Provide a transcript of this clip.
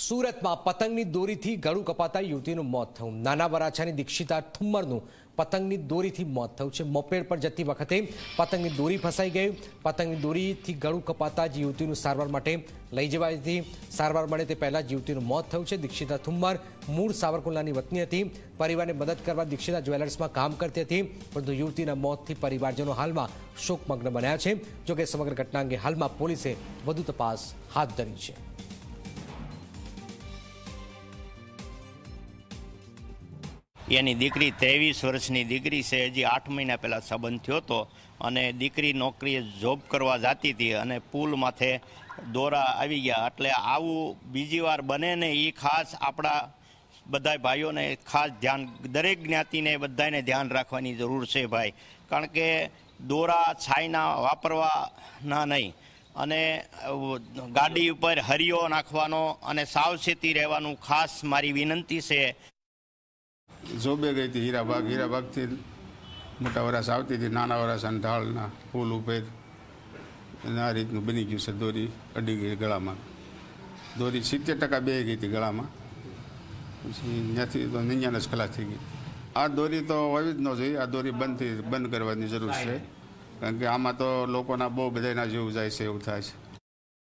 સુરતમાં પતંગની દોરીથી ગળું કપાતા યુવતીનું મોત થયું। નાના વરાછાની દીક્ષિતા ઠુમ્મરનું પતંગની દોરીથી મોત થયું છે। મોપેડ પર જતી વખતે પતંગની દોરી ફસાઈ ગઈ। પતંગની દોરીથી ગળું કપાતા જ યુવતીનું સારવાર માટે લઈ જવાઈ હતી। સારવાર મળે તે પહેલા જ યુવતીનું મોત થયું છે। દીક્ષિતા ઠુમ્મર મૂળ સાવરકુંડલાની વતની હતી। પરિવારને મદદ કરવા દીક્ષિતા જ્વેલર્સમાં કામ કરતી હતી, પરંતુ યુવતીના મોતથી પરિવારજનો હાલમાં શોકમગ્ન બન્યા છે। જોકે સમગ્ર ઘટના અંગે હાલમાં પોલીસે વધુ તપાસ હાથ ધરી છે। એની દીકરી 23 વર્ષની દીકરી છે। હજી 8 મહિના પહેલાં સંબંધ થયો હતો અને દીકરી નોકરીએ જોબ કરવા જતી હતી અને પુલ માથે દોરા આવી ગયા। એટલે આવું બીજી વાર બને ને એ ખાસ આપણા બધા ભાઈઓને ખાસ ધ્યાન, દરેક જ્ઞાતિને બધાને ધ્યાન રાખવાની જરૂર છે ભાઈ, કારણ કે દોરા છાઈના વાપરવાના નહીં અને ગાડી ઉપર હરિયો નાખવાનો અને સાવચેતી રહેવાનું ખાસ મારી વિનંતી છે। જોબે ગઈ હતી હીરાબાગથી મોટા વરાસ આવતી હતી, નાના વરાસાના ઢાળના પુલ ઉપર આ રીતનું બની ગયું છે। દોરી અડી ગઈ ગળામાં, દોરી 70% બે ગઈ હતી ગળામાં, પછી ત્યાંથી તો 99 ખલાસ થઈ ગઈ। આ દોરી તો હોવી જ ન જોઈએ, આ દોરી બંધ કરવાની જરૂર છે, કારણ કે આમાં તો લોકોના બહુ બધાના જીવ જાય છે એવું થાય છે।